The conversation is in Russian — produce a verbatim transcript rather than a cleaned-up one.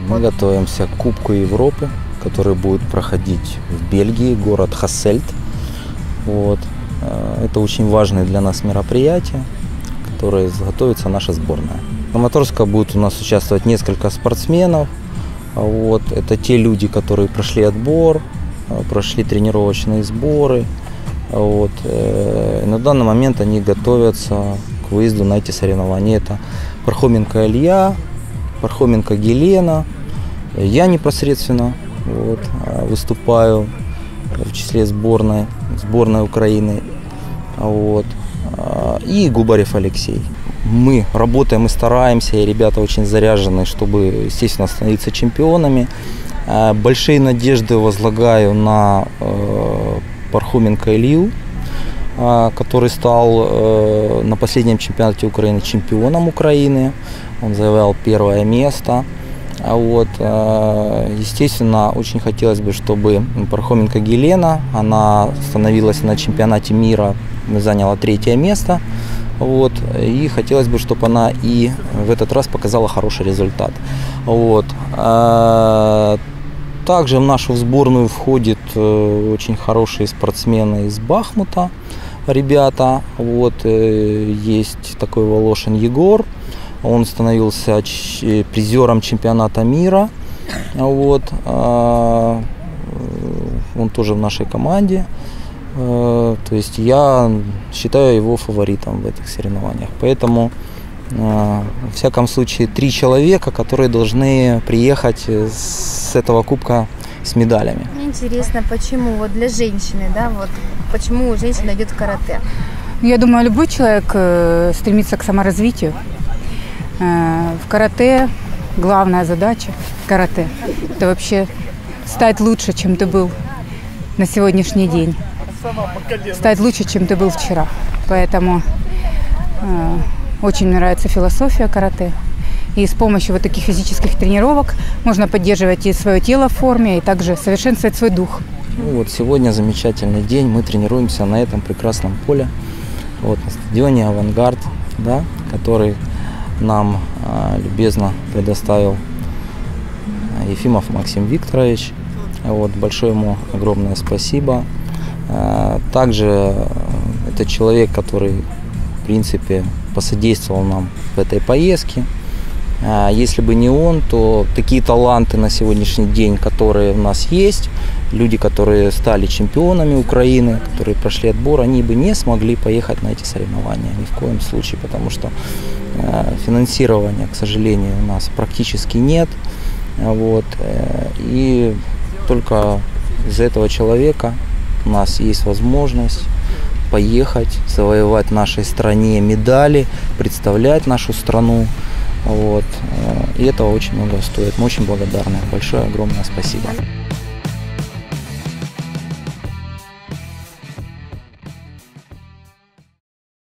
Мы готовимся к Кубку Европы, который будет проходить в Бельгии, город Хассельт. Вот. Это очень важное для нас мероприятие, которое готовится наша сборная. В Краматорске будет у нас участвовать несколько спортсменов. Вот. Это те люди, которые прошли отбор, прошли тренировочные сборы. Вот. И на данный момент они готовятся к выезду на эти соревнования. Это Пархоменко Илья, Пархоменко Елена. Я непосредственно вот, выступаю в числе сборной, сборной Украины. Вот. И Губарев Алексей. Мы работаем и стараемся, и ребята очень заряжены, чтобы, естественно, становиться чемпионами. Большие надежды возлагаю на Пархоменко Илью, который стал на последнем чемпионате Украины чемпионом Украины. Он завоевал первое место. Вот. Естественно, очень хотелось бы, чтобы Пархоменко Елена, она становилась на чемпионате мира, заняла третье место. Вот. И хотелось бы, чтобы она и в этот раз показала хороший результат. Вот. Также в нашу сборную входят очень хорошие спортсмены из Бахмута, ребята. Вот. Есть такой Волошин Егор. Он становился призером чемпионата мира. Вот. Он тоже в нашей команде. То есть я считаю его фаворитом в этих соревнованиях. Поэтому, во всяком случае, три человека, которые должны приехать с этого кубка с медалями. Мне интересно, почему вот для женщины, да, вот почему женщина идет в карате? Я думаю, любой человек стремится к саморазвитию. В карате главная задача карате – это вообще стать лучше, чем ты был на сегодняшний день. Стать лучше, чем ты был вчера. Поэтому э, очень мне нравится философия карате. И с помощью вот таких физических тренировок можно поддерживать и свое тело в форме, и также совершенствовать свой дух. Ну вот сегодня замечательный день. Мы тренируемся на этом прекрасном поле, вот, на стадионе «Авангард», да, который нам э, любезно предоставил Ефимов Максим Викторович. Вот, большое ему огромное спасибо. Также это человек, который, в принципе, посодействовал нам в этой поездке. Если бы не он, то такие таланты на сегодняшний день, которые у нас есть, люди, которые стали чемпионами Украины, которые прошли отбор, они бы не смогли поехать на эти соревнования ни в коем случае, потому что финансирования, к сожалению, у нас практически нет. Вот. И только из-за этого человека у нас есть возможность поехать, завоевать в нашей стране медали, представлять нашу страну. Вот. И этого очень много стоит. Мы очень благодарны. Большое, огромное спасибо.